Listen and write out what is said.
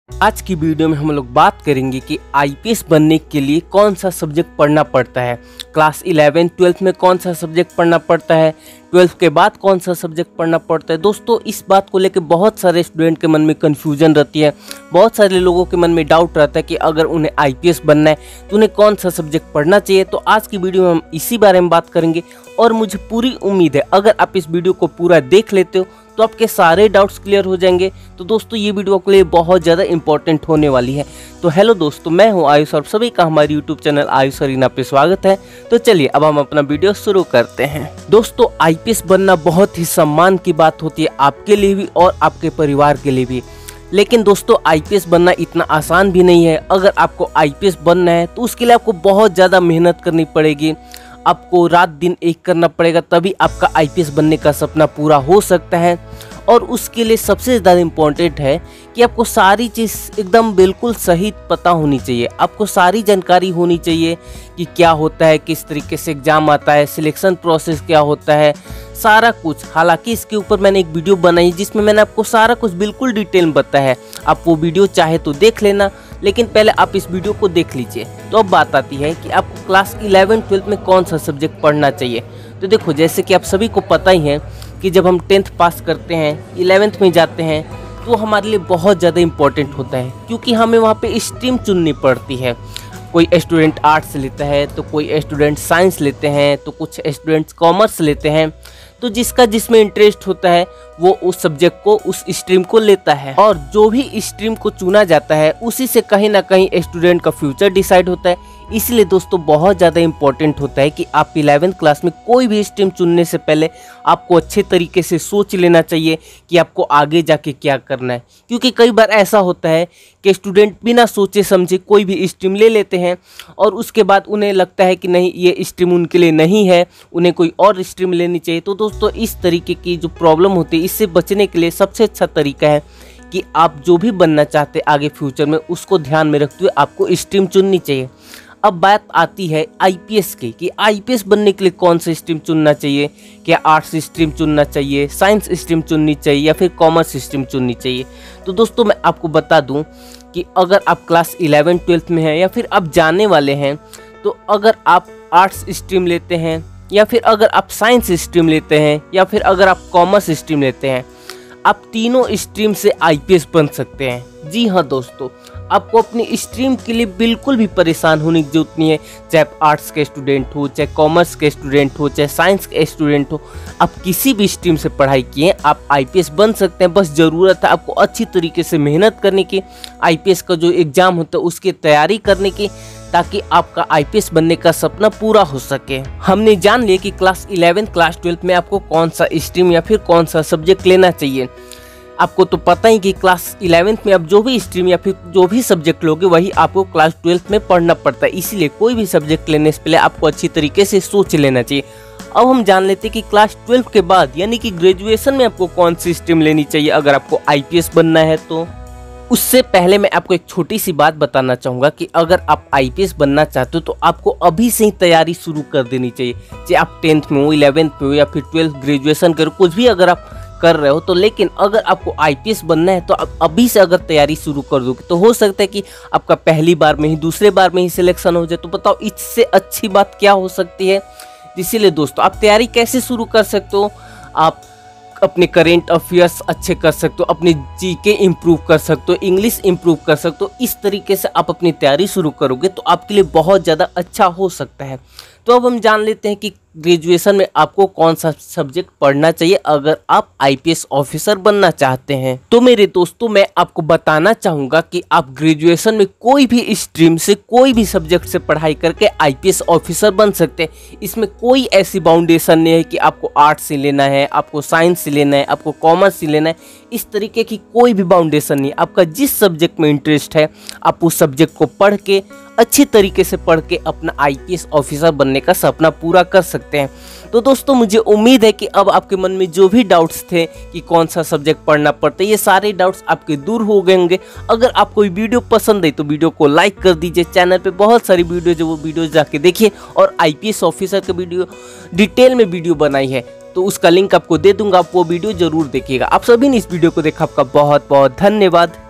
आज की वीडियो में हम लोग बात करेंगे कि आईपीएस बनने के लिए कौन सा सब्जेक्ट पढ़ना पड़ता है। क्लास 11 12th में कौन सा सब्जेक्ट पढ़ना पड़ता है, 12th के बाद कौन सा सब्जेक्ट पढ़ना पड़ता है। दोस्तों, इस बात को लेकर बहुत सारे स्टूडेंट के मन में कन्फ्यूजन रहती है। बहुत सारे लोगों के मन में डाउट रहता है कि अगर उन्हें आईपीएस बनना है तो उन्हें कौन सा सब्जेक्ट पढ़ना चाहिए। तो आज की वीडियो में हम इसी बारे में बात करेंगे और मुझे पूरी उम्मीद है अगर आप इस वीडियो को पूरा देख लेते हो तो आपके सारे डाउट्स क्लियर हो जाएंगे। तो दोस्तों, ये वीडियो आपके लिए बहुत ज़्यादा इंपॉर्टेंट होने वाली है। तो हेलो दोस्तों, मैं हूं आयुष और सभी का हमारे यूट्यूब चैनल आयुष अरीना पे स्वागत है। तो चलिए अब हम अपना वीडियो शुरू करते हैं। दोस्तों, आईपीएस बनना बहुत ही सम्मान की बात होती है आपके लिए भी और आपके परिवार के लिए भी। लेकिन दोस्तों, आईपीएस बनना इतना आसान भी नहीं है। अगर आपको आईपीएस बनना है तो उसके लिए आपको बहुत ज़्यादा मेहनत करनी पड़ेगी। आपको रात दिन एक करना पड़ेगा, तभी आपका आईपीएस बनने का सपना पूरा हो सकता है। और उसके लिए सबसे ज़्यादा इम्पोर्टेंट है कि आपको सारी चीज़ एकदम बिल्कुल सही पता होनी चाहिए। आपको सारी जानकारी होनी चाहिए कि क्या होता है, किस तरीके से एग्ज़ाम आता है, सिलेक्शन प्रोसेस क्या होता है, सारा कुछ। हालांकि इसके ऊपर मैंने एक वीडियो बनाई जिसमें मैंने आपको सारा कुछ बिल्कुल डिटेल में बताया है। आप वो वीडियो चाहे तो देख लेना, लेकिन पहले आप इस वीडियो को देख लीजिए। तो अब बात आती है कि आपको क्लास 11 12th में कौन सा सब्जेक्ट पढ़ना चाहिए। तो देखो, जैसे कि आप सभी को पता ही है कि जब हम 10th पास करते हैं, 11th में जाते हैं, तो हमारे लिए बहुत ज़्यादा इम्पोर्टेंट होता है, क्योंकि हमें वहाँ पे स्ट्रीम चुननी पड़ती है। कोई स्टूडेंट आर्ट्स लेता है तो कोई स्टूडेंट साइंस लेते हैं, तो कुछ स्टूडेंट्स कॉमर्स लेते हैं। तो जिसका जिसमें इंटरेस्ट होता है वो उस सब्जेक्ट को, उस स्ट्रीम को लेता है। और जो भी स्ट्रीम को चुना जाता है उसी से कहीं ना कहीं स्टूडेंट का फ्यूचर डिसाइड होता है। इसलिए दोस्तों, बहुत ज़्यादा इंपॉर्टेंट होता है कि आप 11th क्लास में कोई भी स्ट्रीम चुनने से पहले आपको अच्छे तरीके से सोच लेना चाहिए कि आपको आगे जाके क्या करना है। क्योंकि कई बार ऐसा होता है कि स्टूडेंट बिना सोचे समझे कोई भी स्ट्रीम ले लेते हैं और उसके बाद उन्हें लगता है कि नहीं, ये स्ट्रीम उनके लिए नहीं है, उन्हें कोई और स्ट्रीम लेनी चाहिए। तो दोस्तों, इस तरीके की जो प्रॉब्लम होती है, इससे बचने के लिए सबसे अच्छा तरीका है कि आप जो भी बनना चाहते हैं आगे फ्यूचर में, उसको ध्यान में रखते हुए आपको स्ट्रीम चुननी चाहिए। अब बात आती है आईपीएस की कि आईपीएस बनने के लिए कौन सा स्ट्रीम चुनना चाहिए। क्या आर्ट्स स्ट्रीम चुनना चाहिए, साइंस स्ट्रीम चुननी चाहिए या फिर कॉमर्स स्ट्रीम चुननी चाहिए। तो दोस्तों, मैं आपको बता दूं कि अगर आप क्लास 11 12th में हैं या फिर आप जाने वाले हैं, तो अगर आप आर्ट्स स्ट्रीम लेते हैं या फिर अगर आप साइंस स्ट्रीम लेते हैं या फिर अगर आप कॉमर्स स्ट्रीम लेते हैं, आप तीनों स्ट्रीम से आईपीएस बन सकते हैं। जी हाँ दोस्तों, आपको अपनी स्ट्रीम के लिए बिल्कुल भी परेशान होने की जरूरत नहीं है। चाहे आप आर्ट्स के स्टूडेंट हो, चाहे कॉमर्स के स्टूडेंट हो, चाहे साइंस के स्टूडेंट हो, आप किसी भी स्ट्रीम से पढ़ाई किए आप आईपीएस बन सकते हैं। बस ज़रूरत है आपको अच्छी तरीके से मेहनत करने की, आईपीएस का जो एग्ज़ाम होता है उसकी तैयारी करने की, ताकि आपका आईपीएस बनने का सपना पूरा हो सके। हमने जान लिया कि क्लास 11 क्लास 12 में आपको कौन सा स्ट्रीम या फिर कौन सा सब्जेक्ट लेना चाहिए। आपको तो पता ही कि क्लास 11th में आप जो भी स्ट्रीम या फिर जो भी सब्जेक्ट लोगे वही आपको क्लास 12th में पढ़ना पड़ता है। इसीलिए कोई भी सब्जेक्ट लेने से पहले आपको अच्छी तरीके से सोच लेना चाहिए। अब हम जान लेते हैं कि क्लास 12 के बाद यानी कि ग्रेजुएशन में आपको कौन सी स्ट्रीम लेनी चाहिए अगर आपको आईपीएस बनना है। तो उससे पहले मैं आपको एक छोटी सी बात बताना चाहूँगा कि अगर आप आईपीएस बनना चाहते हो तो आपको अभी से ही तैयारी शुरू कर देनी चाहिए। चाहे आप 10th में हो, 11th में हो या फिर 12th ग्रेजुएशन करो, कुछ भी अगर आप कर रहे हो तो, लेकिन अगर आपको आईपीएस बनना है तो आप अभी से अगर तैयारी शुरू कर दोगे तो हो सकता है कि आपका पहली बार में ही, दूसरे बार में ही सिलेक्शन हो जाए। तो बताओ, इससे अच्छी बात क्या हो सकती है। इसीलिए दोस्तों, आप तैयारी कैसे शुरू कर सकते हो। आप अपने करेंट अफेयर्स अच्छे कर सकते हो, अपनी जीके इम्प्रूव कर सकते हो, इंग्लिश इम्प्रूव कर सकते हो। इस तरीके से आप अपनी तैयारी शुरू करोगे तो आपके लिए बहुत ज़्यादा अच्छा हो सकता है। तो अब हम जान लेते हैं कि ग्रेजुएशन में आपको कौन सा सब्जेक्ट पढ़ना चाहिए अगर आप आईपीएस ऑफिसर बनना चाहते हैं। तो मेरे दोस्तों, मैं आपको बताना चाहूँगा कि आप ग्रेजुएशन में कोई भी स्ट्रीम से, कोई भी सब्जेक्ट से पढ़ाई करके आईपीएस ऑफिसर बन सकते हैं। इसमें कोई ऐसी बाउंडेशन नहीं है कि आपको आर्ट्स से लेना है, आपको साइंस से लेना है, आपको कॉमर्स से लेना है। इस तरीके की कोई भी बाउंडेशन नहीं। आपका जिस सब्जेक्ट में इंटरेस्ट है आप उस सब्जेक्ट को पढ़ के, अच्छी तरीके से पढ़ के अपना आईपीएस ऑफिसर बनने का सपना पूरा कर सकते हैं। तो दोस्तों, मुझे उम्मीद है कि अब आपके मन में जो भी डाउट्स थे कि कौन सा सब्जेक्ट पढ़ना पड़ता है, ये सारे डाउट्स आपके दूर हो गए होंगे। अगर आपको ये वीडियो पसंद है तो वीडियो को लाइक कर दीजिए। चैनल पे बहुत सारी वीडियो जो वो वीडियो जाके देखिए और आईपीएस ऑफिसर का वीडियो डिटेल में वीडियो बनाई है, तो उसका लिंक आपको दे दूंगा, आप वो वीडियो जरूर देखिएगा। आप सभी ने इस वीडियो को देखा, आपका बहुत बहुत धन्यवाद।